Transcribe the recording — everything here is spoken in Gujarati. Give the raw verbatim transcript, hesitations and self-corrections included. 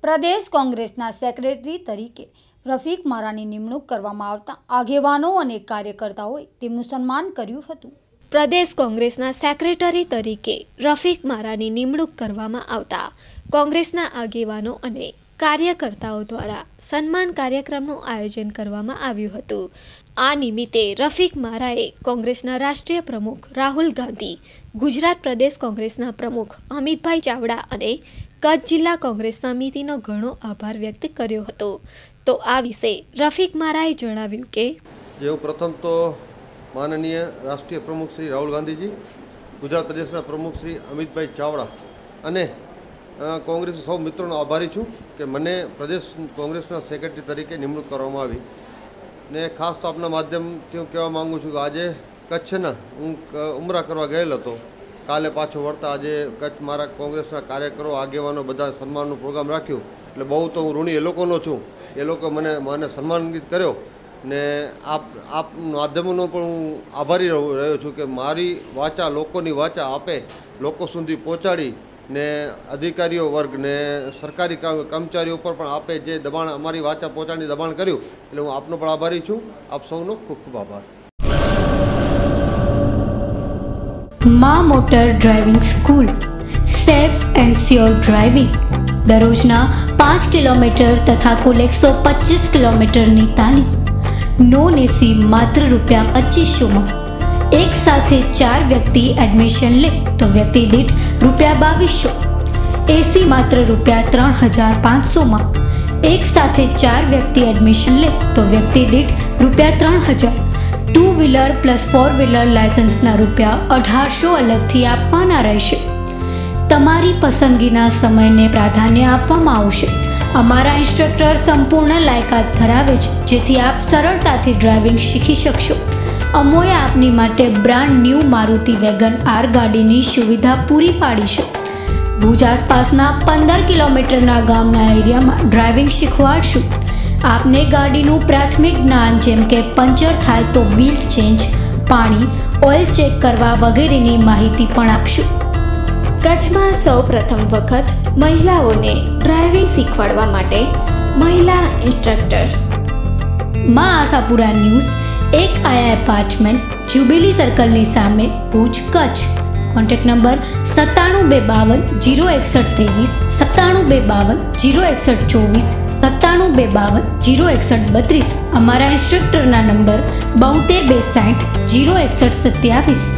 પ્રદેશ કોંગ્રેસના સેક્રેટરી તરીકે રફીક મારાની નિમણૂક કરવામાં આવતા આગેવાનો અને કાર્યકર્તાઓએ તેમનું સન્માન કર્યું હતું। પ્રદેશ કોંગ્રેસના સેક્રેટરી તરીકે રફીક મારાની નિમણૂક કરવામાં આવતા કોંગ્રેસના આગેવાનો અને કાર્યકર્તાઓ દ્વારા સન્માન કાર્યક્રમનું આયોજન કરવામાં આવ્યું હતું। આ નિમિત્તે રફીક મારાએ કોંગ્રેસના રાષ્ટ્રીય પ્રમુખ રાહુલ ગાંધી, ગુજરાત પ્રદેશ કોંગ્રેસના પ્રમુખ અમિતભાઈ ચાવડા અને કચ્છ જિલ્લા કોંગ્રેસ સમિતિનો ઘણો આભાર વ્યક્ત કર્યો હતો। તો આ વિશે રફીક મારાએ જણાવ્યું કે જેવું પ્રથમ તો માનનીય રાષ્ટ્રીય પ્રમુખ શ્રી રાહુલ ગાંધીજી, ગુજરાત પ્રદેશના પ્રમુખ શ્રી અમિતભાઈ ચાવડા અને કોંગ્રેસ સૌ મિત્રોનો આભારી છું કે મને પ્રદેશ કોંગ્રેસના સેક્રેટરી તરીકે નિમણૂક કરવામાં આવી। ને ખાસ તો આપના માધ્યમથી હું કહેવા માગું છું કે આજે કચ્છના હું ઉમરા કરવા ગયેલો હતો, કાલે પાછો વળતા આજે કચ્છ મારા કોંગ્રેસના કાર્યકરો આગેવાનો બધા સન્માનનો પ્રોગ્રામ રાખ્યો, એટલે બહુ તો હું ઋણી એ લોકોનો છું। એ લોકો મને મને સન્માનિત કર્યો ને આપ આપ માધ્યમોનો પણ હું આભારી રહ્યો છું કે મારી વાચા લોકોની વાચા આપે લોકો સુધી પહોંચાડી ને અધિકારીઓ વર્ગ ને સરકારી કર્મચારીઓ પર પણ આપે જે દબાણ અમારી વાચા પહોંચાડી દબાણ કર્યું, એટલે હું આપનો પણ આભારી છું। આપ સૌનો ખૂબ ખૂબ આભાર। માં motor driving school, safe and sure driving. દરરોજના પાંચ કિલોમીટર તથા કુલ એકસો પચીસ કિલોમીટરની તાલીમ, નોન એસી માત્ર રૂપિયા પચીસોમાં। એક સાથે ચાર વ્યક્તિ એડમિશન લે તો વ્યક્તિ દીઠ રૂપિયા બાવીસો, એસી માત્ર રૂપિયા ત્રણ હજાર પાંચસોમાં। એક સાથે ચાર વ્યક્તિ એડમિશન લે તો વ્યક્તિ દીઠ રૂપિયા ત્રણ હજાર। Two wheeler plus four wheeler લાયસન્સના રૂપિયા અઢારસો અલગથી આપવાના રહેશે। તમારી પસંદગીના સમયને પ્રાધાન્ય આપવામાં આવશે। અમારા ઇન્સ્ટ્રક્ટર સંપૂર્ણ લાયકાત ધરાવે છે, જેથી આપ સરળતાથી ડ્રાઇવિંગ શીખી શકશો। અમોએ આપની માટે brand new Maruti wagon R ગાડીની સુવિધા પૂરી પાડી છે। ભુજ આસપાસના પંદર કિલોમીટરના ગામના એરિયામાં ડ્રાઇવિંગ શીખવાડશું। આપને ગાડીનું પ્રાથમિક જ્ઞાન જેમ કે પંચર થાય તો વ્હીલ ચેન્જ, પાણી, ઓઇલ ચેક કરવા વગેરેની માહિતી પણ આપશું। કચ્છમાં સૌ પ્રથમ વખત મહિલાઓને ડ્રાઇવિંગ શીખવાડવા માટે મહિલા ઇન્સ્ટ્રક્ટર। માં આશાપુરા ન્યૂઝ, એક આયા એપાર્ટમેન્ટ, જ્યુબિલી સર્કલની સામે, ભુજ, કચ્છ। કોન્ટેક્ટ નંબર સત્તાણું બે બાવન જીરો એકસઠ ત્રેવીસ, સત્તાણું બે બાવન જીરો એકસઠ ચોવીસ, સત્તાણું બે બાવન જીરો એકસઠ બત્રીસ। અમારા ઇન્સ્ટ્રક્ટરના નંબર બોતેર બે સાઠ જીરો એકસઠ સત્યાવીસ।